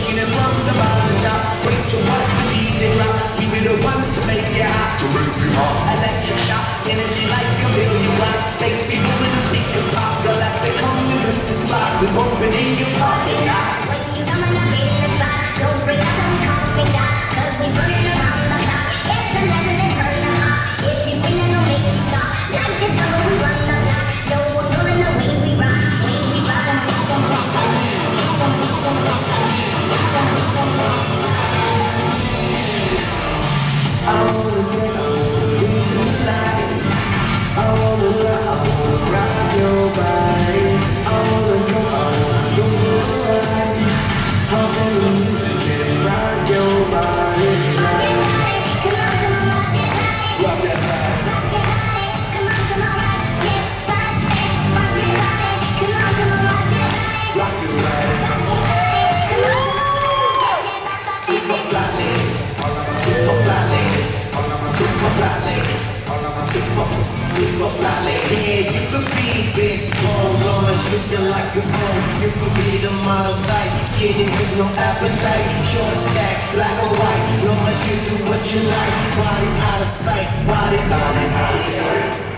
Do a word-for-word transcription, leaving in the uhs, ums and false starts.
shaking it from the bottom top. Wait to what the D J rock. We be the ones to make you hot. To make you hot. Electric shock, energy like a billion watts. Space people when the speakers pop. Galactic home, we miss the spot. We bumping in your parking lot. When you coming up in the spot, don't bring us some coffee shop. Cause we burning around the clock. If the lesson is turn them hot. If you win, it'll make you stop. Like the jungle, we run the block. No more doing the way we rock. Way we rock. I wanna get on these lights. I wanna love, I wanna rock your body. I wanna go on, go for a ride. I wanna music and rock your body. Rock that body. Rock it right. Super fly ladies, all of my super fly ladies, all of my super fly ladies, all of my super, super fly ladies. Yeah, you could be big bone, long as you feel like you're home. You could be the model type, skinny with no appetite, short stack, black or white, long as you do what you like. Body out of sight, body, body out of sight.